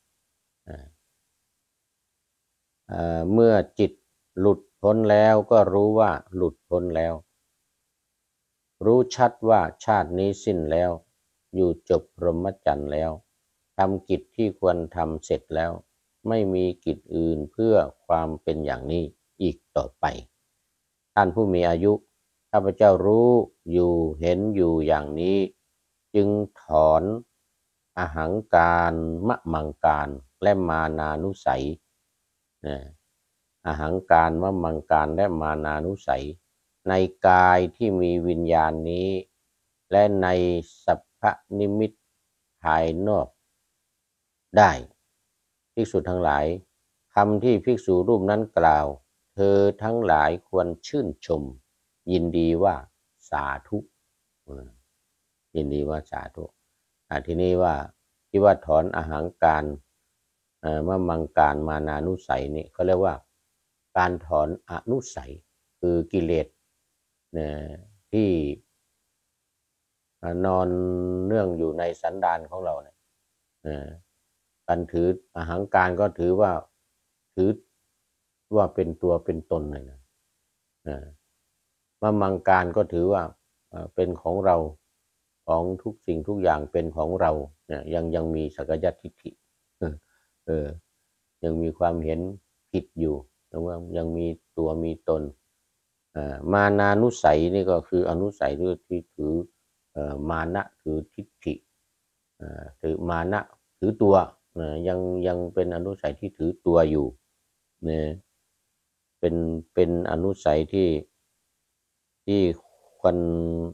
เมื่อจิตหลุดพ้นแล้วก็รู้ว่าหลุดพ้นแล้วรู้ชัดว่าชาตินี้สิ้นแล้วอยู่จบพรหมจรรย์แล้วทำกิจที่ควรทำเสร็จแล้วไม่มีกิจอื่นเพื่อความเป็นอย่างนี้อีกต่อไปท่านผู้มีอายุข้าพเจ้ารู้อยู่เห็นอยู่อย่างนี้จึงถอนอหังการมะมังการและมานานุสัยอหังการมะมังการและมานานุสัยในกายที่มีวิญญาณนี้และในสัพพนิมิตภายนอกได้ภิกษุทั้งหลายคำที่ภิกษุรูปนั้นกล่าวเธอทั้งหลายควรชื่นชมยินดีว่าสาธุยินดีว่าสาธุทีนี้ว่าที่ว่าถอนอหังการมะมังการมานานุสัยนี่เขาเรียกว่าการถอนอนุสัยคือกิเลสที่นอนเนื่องอยู่ในสันดานของเราเนี่ยการถืออหังการก็ถือว่าเป็นตัวเป็นตนเลยนะมะมังการก็ถือว่าเป็นของเราของทุกสิ่งทุกอย่างเป็นของเราเนี่ยยังมีสักยทิฏฐิยังมีความเห็นผิดอยู่ยังมีตัวมีตนมานานุสัยนี่ก็คืออนุสัยที่ถือมานะถือทิฏฐิถือมานะถือตัวยังเป็นอนุสัยที่ถือตัวอยู่เนี่ยเป็นอนุสัยที่ควร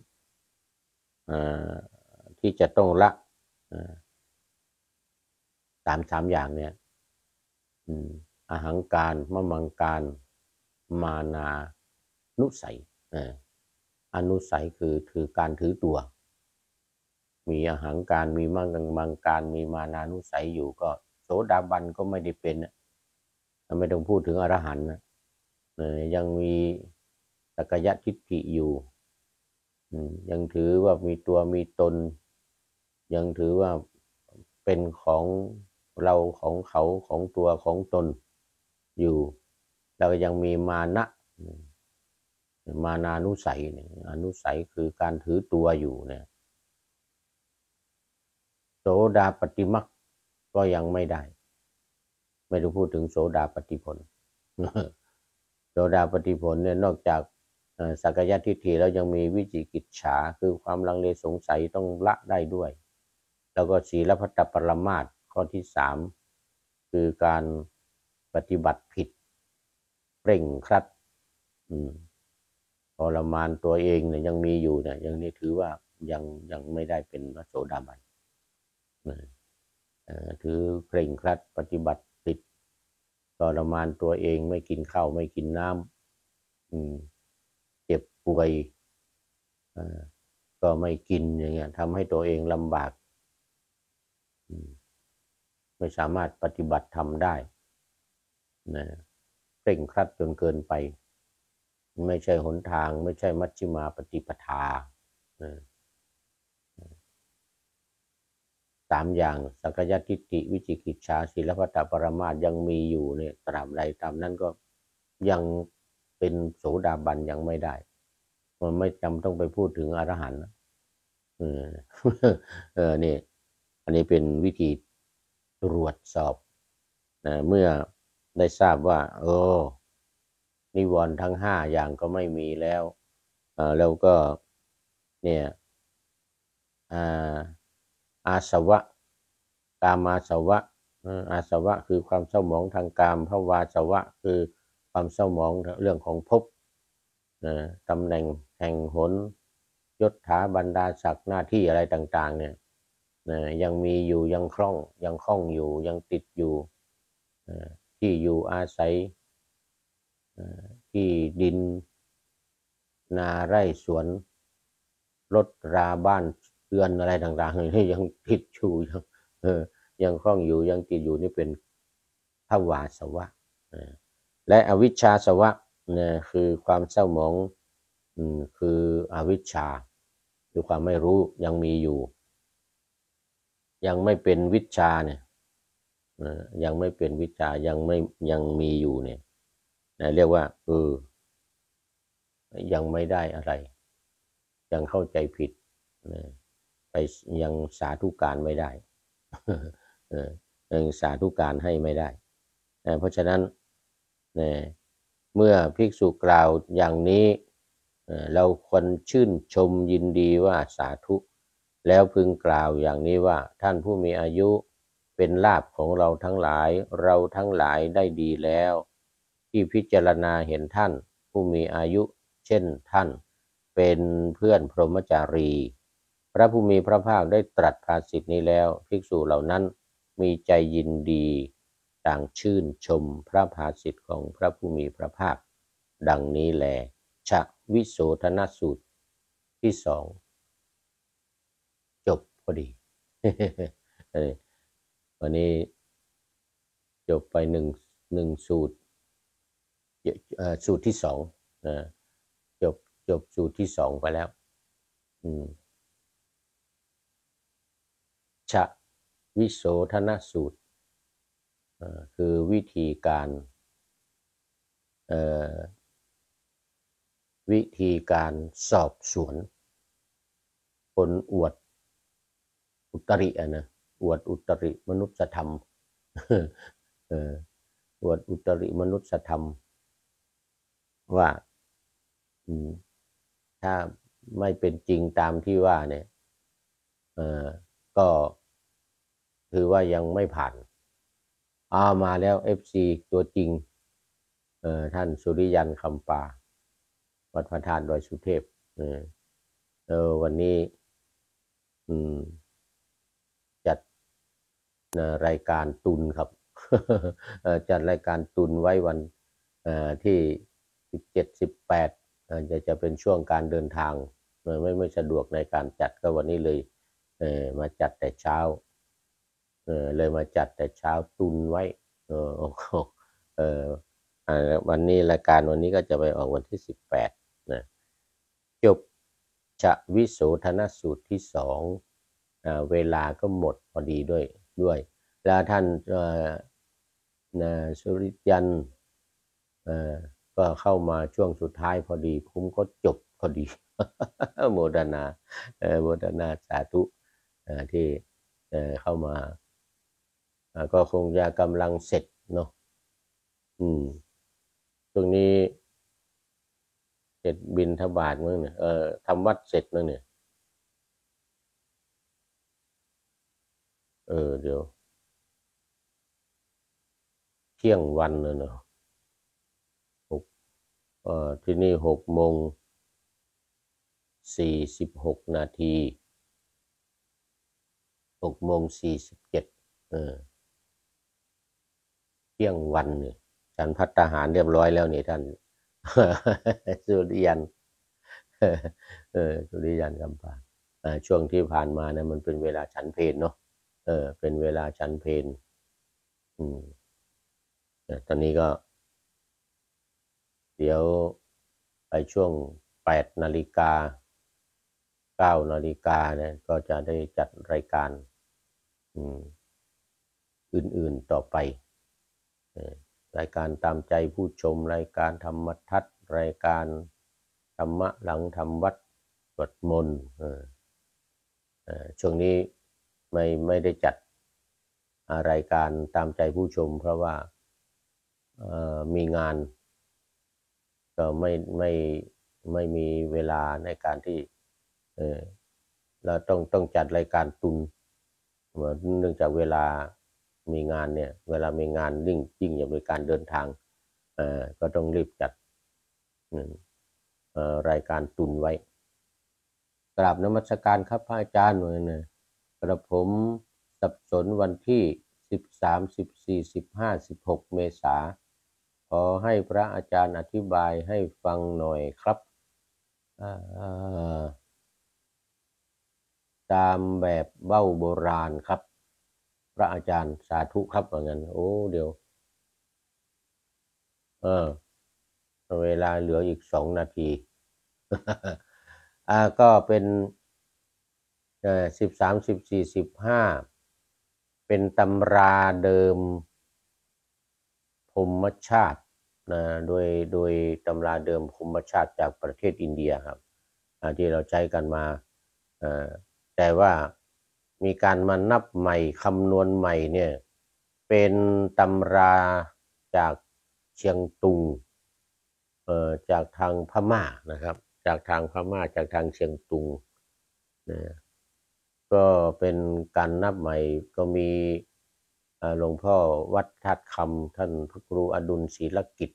ที่จะต้องละ3อย่างเนี่ยอหังการมะมังการมานานุสัยอนุสัยคือการถือตัวมีอหังการมีมังการมีมานานุสัยอยู่ก็โสดาบันก็ไม่ได้เป็นไม่ต้องพูดถึงอรหันต์นะยังมีสักยทิฏฐิอยู่ยังถือว่ามีตัวมีตนยังถือว่าเป็นของเราของเขาของตัวของตนอยู่แล้วก็ยังมีมานะมานานุสัยอนุสัยคือการถือตัวอยู่เนี่ยโสดาปฏิมักก็ยังไม่ได้ไม่ต้องพูดถึงโสดาปฏิผลโสดาปฏิผลเนี่ยนอกจากสักยทิฏฐิแล้วยังมีวิจิกิจฉาคือความลังเลสงสัยต้องละได้ด้วยแล้วก็ศีลพัตตปรมาสข้อที่3คือการปฏิบัติผิดเร่งครัดทรมานตัวเองเนี่ยยังมีอยู่เนี่ยยังนี่ถือว่ายังไม่ได้เป็นพระโสดาบันถือเคร่งครัดปฏิบัติผิดทรมานตัวเองไม่กินข้าวไม่กินน้ำเจ็บป่วยก็ไม่กินอย่างเงี้ยทำให้ตัวเองลำบากไม่สามารถปฏิบัติธรรมได้เคร่งครัดจนเกินไปไม่ใช่หนทางไม่ใช่มัชฌิมาปฏิปทา3อย่างสักยทิฏฐิวิจิกิจฉาศีลพัตตปรมาสยังมีอยู่เนี่ยตราบใดตามนั้นก็ยังเป็นโสดาบันยังไม่ได้มันไม่จำต้องไปพูดถึงอรหันต์นี่อันนี้เป็นวิธีตรวจสอบเมื่อได้ทราบว่านิวรณ์ทั้ง5อย่างก็ไม่มีแล้วแล้วก็เนี่ยอาสวะกามาสวะอาสวะคือความเศร้าหมองทางกามภวาสวะคือความเศร้าหมองเรื่องของภพตำแหน่งแห่งหนยศถาบรรดาศักดิ์หน้าที่อะไรต่างๆเนี่ยยังมีอยู่ยังคล่องอยู่ยังติดอยู่ที่อยู่อาศัยที่ดินนาไร่สวนรถราบ้านเรือนอะไรต่างๆที่ยังติดอยู่ยังคล่องอยู่ยังติดอยู่นี่เป็นภวาสวะและอวิชชาสวะคือความเศร้าหมองคืออวิชชาคือความไม่รู้ยังมีอยู่ยังไม่เป็นวิชชาเนี่ยยังไม่เป็นวิชชายังมีอยู่เนี่ยเรียกว่ายังไม่ได้อะไรยังเข้าใจผิดไปยังสาธุการไม่ได้ยังสาธุการให้ไม่ได้เพราะฉะนั้นเมื่อภิกษุกล่าวอย่างนี้เราควรชื่นชมยินดีว่าสาธุแล้วพึงกล่าวอย่างนี้ว่าท่านผู้มีอายุเป็นลาภของเราทั้งหลายเราทั้งหลายได้ดีแล้วที่พิจารณาเห็นท่านผู้มีอายุเช่นท่านเป็นเพื่อนพรหมจารีพระผู้มีพระภาคได้ตรัสภาษิตนี้แล้วภิกษุเหล่านั้นมีใจยินดีต่างชื่นชมพระภาษิตของพระผู้มีพระภาคดังนี้แลชวิโสธนสูตรที่2จบพอดี วันนี้จบไปหนึ่งสูตรสูตรที่2จบสูตรที่2ไปแล้วชวิโสธนสูตรคือวิธีการสอบสวนคนอวดอุตริอวดอุตริมนุสธรรมอวดอุตริมนุสธรรมว่าถ้าไม่เป็นจริงตามที่ว่าเนี่ยก็ถือว่ายังไม่ผ่านมาแล้ว FC ตัวจริงท่านสุริยันคำปาวัดพระธาตุดอยสุเทพวันนี้จัดรายการตุลครับจัดรายการตุนไว้วันที่17 18จะเป็นช่วงการเดินทางไม่สะดวกในการจัดก็วันนี้เลยมาจัดแต่เช้าเลยมาจัดแต่เช้าตุนไว้โอ้โหเออวันนี้รายการวันนี้ก็จะไปออกวันที่18นะจบชวิโสธนสูตรที่2เวลาก็หมดพอดีด้วยแล้วท่านสุริยันก็เข้ามาช่วงสุดท้ายพอดีผมก็จบพอดี โมทนาโมทนาสาธุที่เข้ามาก็คงจะกำลังเสร็จเนาะช่วงนี้เสร็จบิณฑบาตมั้งเนี่ยทำวัดเสร็จมั้งเนี่ยเดี๋ยวเที่ยงวันเลยเนาะที่นี่6:46 นาที6:47เที่ยงวันเนี่ยฉันภัตตาหารเรียบร้อยแล้วนี่ท่าน สุริยันสุริยันคำปาช่วงที่ผ่านมานะมันเป็นเวลาฉันเพลเนาะเป็นเวลาฉันเพลตอนนี้ก็เดี๋ยวไปช่วง8 นาฬิกา9 นาฬิกาเนี่ยก็จะได้จัดรายการอื่นๆต่อไปรายการตามใจผู้ชมรายการธรรมทัศน์รายการธรรมะหลังทำวัดสวดมนต์ช่วงนี้ไม่ได้จัดรายการตามใจผู้ชมเพราะว่ามีงานก็ไม่มีเวลาในการที่เราต้องจัดรายการตุนเนื่องจากเวลามีงานเนี่ยเวลามีงานยิ่งอย่างเป็นการเดินทางก็ต้องรีบจัดรายการตุนไว้กราบนมัสการครับพระอาจารย์หน่อยนะกระผมสับสนวันที่13 14 15 16 เมษาขอให้พระอาจารย์อธิบายให้ฟังหน่อยครับตามแบบเบ้าโบราณครับพระอาจารย์สาธุครับว่างั้นโอ้เดี๋ยวเวลาเหลืออีก2 นาทีก็เป็น13 14 15เป็นตำราเดิมพรหมชาติโดยตำราเดิมพรหมชาติจากประเทศอินเดียครับที่เราใช้กันมาแต่ว่ามีการมานับใหม่คำนวณใหม่เนี่ยเป็นตำราจากเชียงตุงจากทางพม่านะครับจากทางพม่าจากทางเชียงตุงก็เป็นการนับใหม่ก็มีหลวงพ่อวัดธาตุคำท่านพระครูอดุลศีลกิจ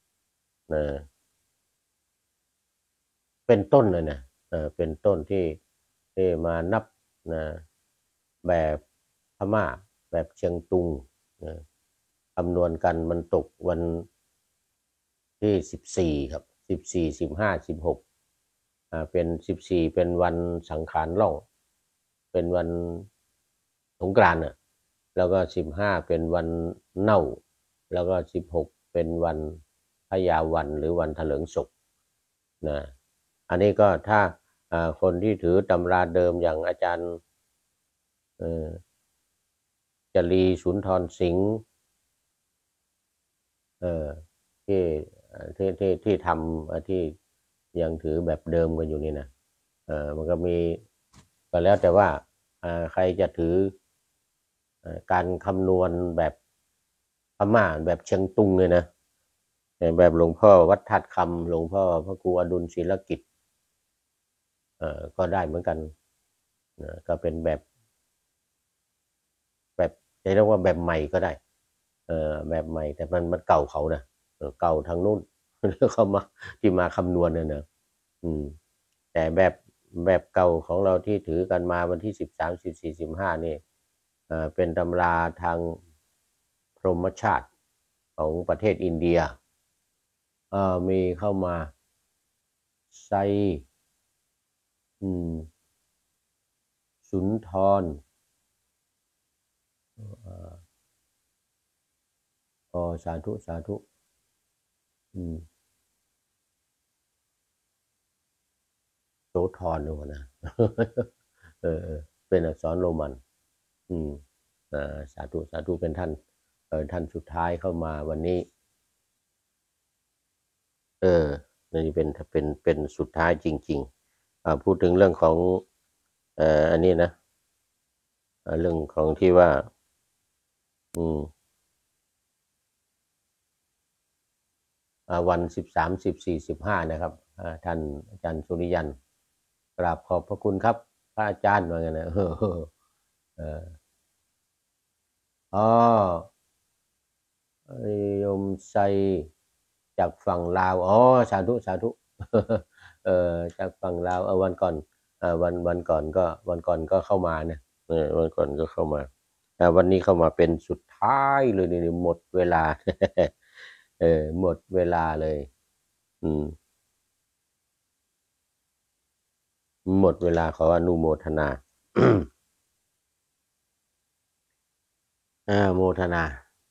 เป็นต้นเลยนะเป็นต้นที่มานับแบบพม่าแบบเชียงตุงคำนวณกันมันตกวันที่14ครับ14 15 16เป็น14เป็นวันสังขารล่องเป็นวันสงกรานต์แล้วก็15เป็นวันเน่าแล้วก็16เป็นวันพญาวันหรือวันเถลิงศกนะอันนี้ก็ถ้าคนที่ถือตำราเดิมอย่างอาจารย์จรีสุนทรสิงห์ที่ทำที่ยังถือแบบเดิมกันอยู่นี่นะมันก็มีก็แล้วแต่ว่าใครจะถือการคำนวณแบบพม่าแบบเชียงตุงเลยนะแบบหลวงพ่อวัดธาตุคำหลวงพ่อพระครูอดุลศีลกิจก็ได้เหมือนกันก็เป็นแบบจะเรียกว่าแบบใหม่ก็ได้แบบใหม่แต่มันเก่าเขานะเก่าทางนู้นเขามาที่มาคำนวณเนี่ยแต่แบบเก่าของเราที่ถือกันมาวันที่13 14 15นี่เป็นตำราทางพพรหมชาติของประเทศอินเดียมีเข้ามาไซสุนทรสาธุสาธุโสธรหรือเปล่านะเป็นอักษรโรมันสาธุสาธุเป็นท่านท่านสุดท้ายเข้ามาวันนี้นี่เป็นสุดท้ายจริงๆพูดถึงเรื่องของอันนี้นะเรื่องของที่ว่าวัน13 14 15นะครับท่านอาจารย์สุริยันกราบขอบพระคุณครับพระอาจารย์ว่าไงนะโยมไซจากฝั่งลาวสาธุสาธุจากฝั่งลาววันก่อนวันก่อนก็เข้ามาเนี่ยวันก่อนก็เข้ามาวันนี้เข้ามาเป็นสุดท้ายเลยนี่หมดเวลาหมดเวลาเลยหมดเวลาขออนุโมทนา โมทนา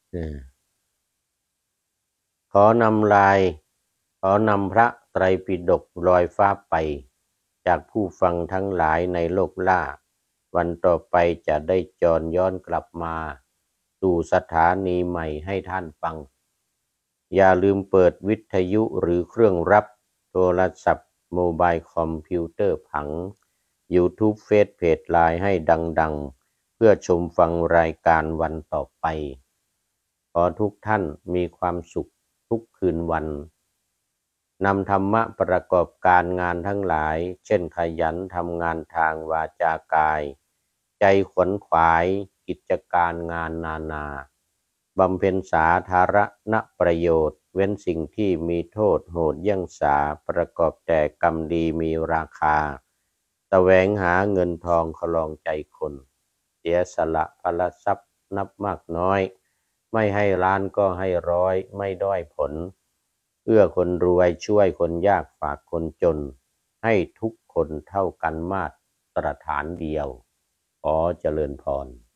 ขอนำพระไตรปิฎกลอยฟ้าไปจากผู้ฟังทั้งหลายในโลกล่าวันต่อไปจะได้จรย้อนกลับมาสู่สถานีใหม่ให้ท่านฟังอย่าลืมเปิดวิทยุหรือเครื่องรับโทรศัพท์โมบายคอมพิวเตอร์ผัง YouTube เฟซเพจไลน์ให้ดังๆเพื่อชมฟังรายการวันต่อไปขอทุกท่านมีความสุขทุกคืนวันนำธรรมะประกอบการงานทั้งหลายเช่นขยันทำงานทางวาจากายใจขวนขวายกิจการงานนานาบำเพ็ญสาธารณประโยชน์เว้นสิ่งที่มีโทษโหดเยี่ยงสาประกอบแต่กรรมดีมีราคาแสวงหาเงินทองครองใจคนเสียสละพละทรัพย์นับมากน้อยไม่ให้ล้านก็ให้ร้อยไม่ด้อยผลเอื้อคนรวยช่วยคนยากฝากคนจนให้ทุกคนเท่ากันมาตรฐานเดียวขอเจริญพร